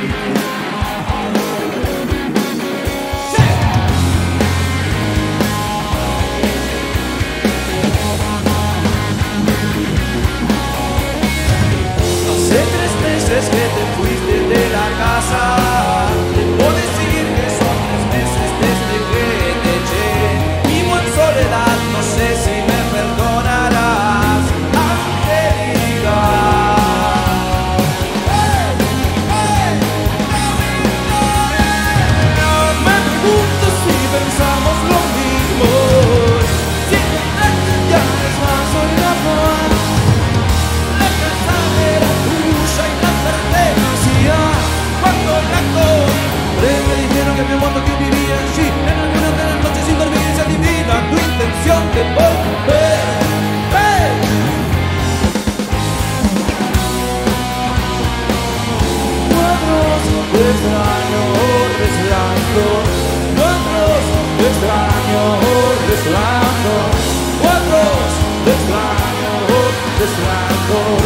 Hace 3 meses que te fuiste de la casa. Debo decir que son 3 meses desde que te eché. Vivo en soledad, no sé si me perdonarás, Angélica. Me pregunto si pensamos lo mismo. Si ya es más hoy la paz. La casa era tuya y la pertenecía. Cuando la compré me dijeron que mi amor no viviría allí. En alguna de las noches sin dormir se adivina tu intención de volver. Cuadros de extraño deslando, cuadros de extraño deslando, cuadros de extraño deslando.